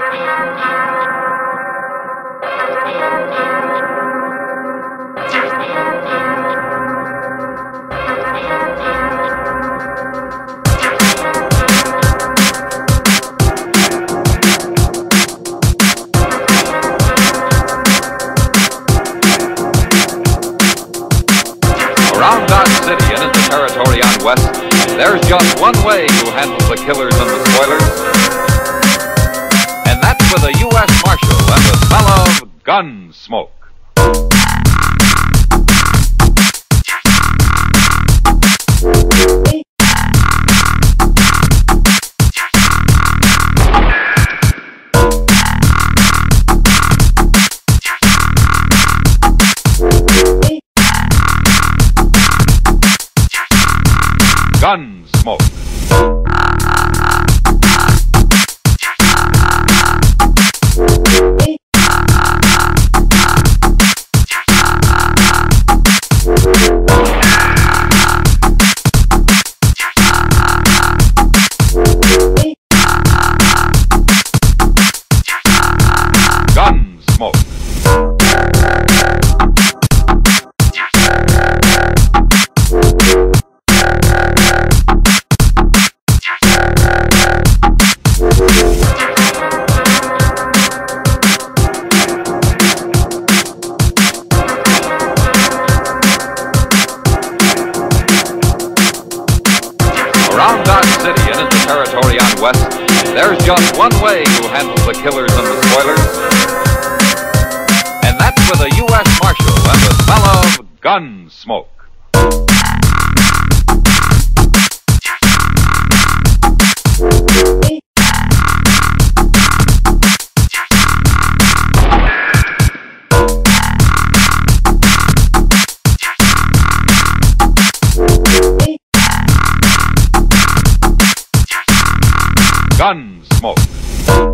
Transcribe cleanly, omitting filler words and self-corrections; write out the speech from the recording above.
Around Dodge City and in the territory on West, there's just one way to handle the killers and the spoilers, and that's with a U.S. Marshal and the smell of Gunsmoke. Gunsmoke. Gunsmoke. Around Dodge City and in the territory on West, there's just one way to handle the killers and the spoilers, and that's with a U.S. Marshal and the smell of Gunsmoke. Gunsmoke.